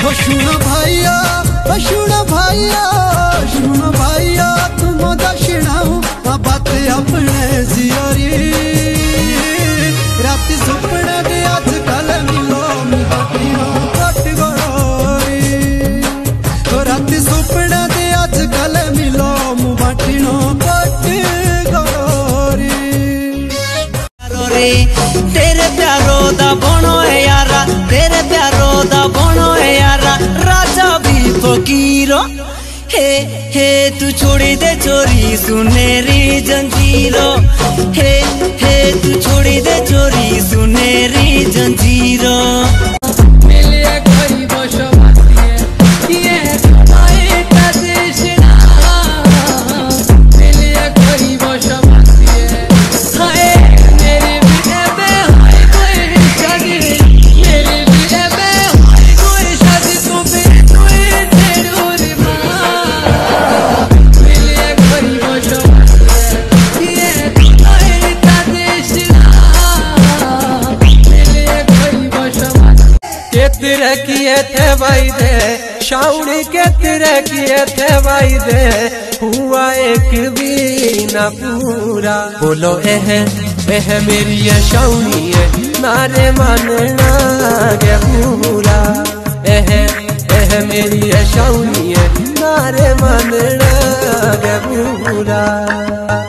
शुनो भाइया तुम दक्षिणाऊ बात अपने जियारी रात सुपने दे आज कल मिलो कट गई रात सुपने दे आज कल मिलो मुबाटिनो कट गई तेरे प्यारो दा बनो है यारा, तेरे प्यारो दा बनो है यारा, राजा भी फकीरो। हे तू छोड़ी दे चोरी सुनेरी जंजीरो, हे तू छोड़ी दे चोरी सुनेरी जंजीरो। तेरे किए थे भाई दे शाउनी के तेरे किए थे भाई दे हुआ एक भी ना पूरा। बोलो एह मेरी ये शाउनी है नारे मानना के पूरा। एह मेरी ये शाउनी है नारे मानना के पूरा।